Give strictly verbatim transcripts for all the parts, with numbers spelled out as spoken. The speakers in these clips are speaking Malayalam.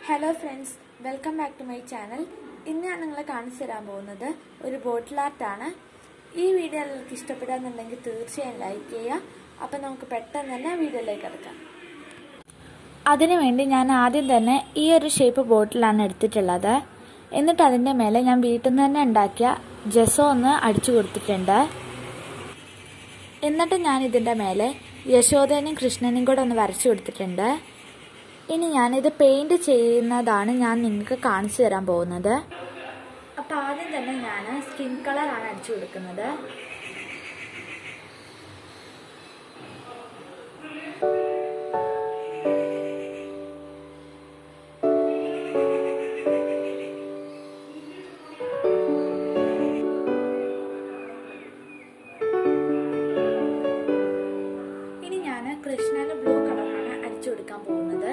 Hello friends, welcome back to my channel. ഇന്ന് ഞാൻ നിങ്ങളെ കാണിച്ചു തരാൻ പോകുന്നത് ഒരു ബോട്ടിൽ ആർട്ടാണ്. ഈ വീഡിയോ നിങ്ങൾക്ക് ഇഷ്ടപ്പെടാന്നുണ്ടെങ്കിൽ തീർച്ചയായും ലൈക്ക് ചെയ്യുക. അപ്പം നമുക്ക് പെട്ടെന്ന് തന്നെ വീഡിയോയിലേക്ക് എടുക്കാം. അതിനുവേണ്ടി ഞാൻ ആദ്യം തന്നെ ഈ ഒരു ഷേപ്പ് ബോട്ടിലാണ് എടുത്തിട്ടുള്ളത്. എന്നിട്ട് അതിൻ്റെ മേലെ ഞാൻ വീട്ടിൽ നിന്ന് തന്നെ ഉണ്ടാക്കിയ ജെസോ ഒന്ന് അടിച്ചു കൊടുത്തിട്ടുണ്ട്. എന്നിട്ട് ഞാൻ ഇതിൻ്റെ മേലെ യശോദേനെയും കൃഷ്ണനെയും കൂടെ ഒന്ന് വരച്ചു കൊടുത്തിട്ടുണ്ട്. ഇനി ഞാനിത് പെയിൻറ് ചെയ്യുന്നതാണ് ഞാൻ നിങ്ങൾക്ക് കാണിച്ചു തരാൻ പോകുന്നത്. അപ്പോൾ ആദ്യം തന്നെ ഞാൻ സ്കിൻ കളറാണ് അടിച്ചു കൊടുക്കുന്നത്. ഇനി ഞാൻ കൃഷ്ണന് ബ്ലൂ കളറാണ് അടിച്ചു കൊടുക്കാൻ പോകുന്നത്.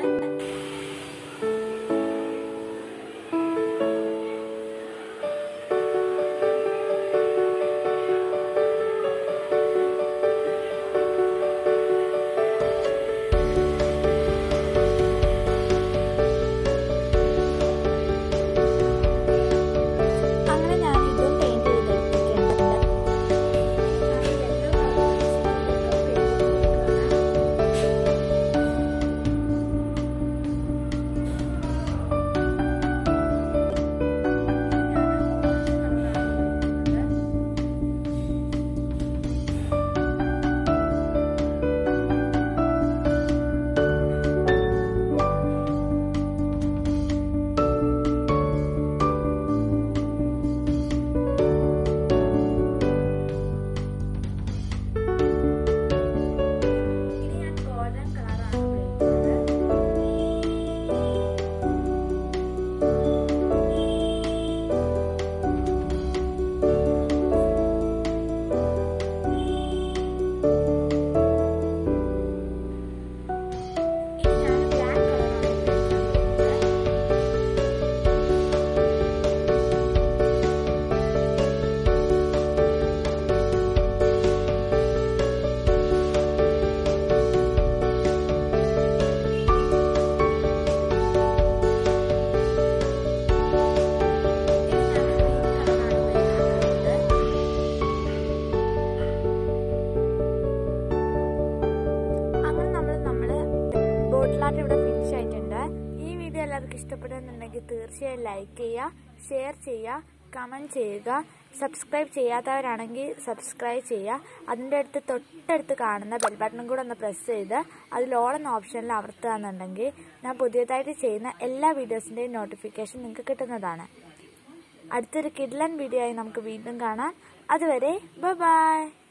ബോട്ടിലാർട്ട് ഇവിടെ ഫിനിഷ് ആയിട്ടുണ്ട്. ഈ വീഡിയോ എല്ലാവർക്കും ഇഷ്ടപ്പെടുന്നുണ്ടെങ്കിൽ തീർച്ചയായും ലൈക്ക് ചെയ്യുക, ഷെയർ ചെയ്യുക, കമൻറ്റ് ചെയ്യുക. സബ്സ്ക്രൈബ് ചെയ്യാത്തവരാണെങ്കിൽ സബ്സ്ക്രൈബ് ചെയ്യുക. അതിൻ്റെ അടുത്ത് തൊട്ടടുത്ത് കാണുന്ന ബെൽ ബട്ടണും കൂടെ ഒന്ന് പ്രസ് ചെയ്ത് അതിൽ ഓൾ എന്ന ഓപ്ഷനിൽ അമർത്തുകയെന്നുണ്ടെങ്കിൽ ഞാൻ പുതിയതായിട്ട് ചെയ്യുന്ന എല്ലാ വീഡിയോസിൻ്റെയും നോട്ടിഫിക്കേഷൻ നിങ്ങൾക്ക് കിട്ടുന്നതാണ്. അടുത്തൊരു കിഡ്ലൻ വീഡിയോ ആയി നമുക്ക് വീണ്ടും കാണാം. അതുവരെ ബൈ ബൈ.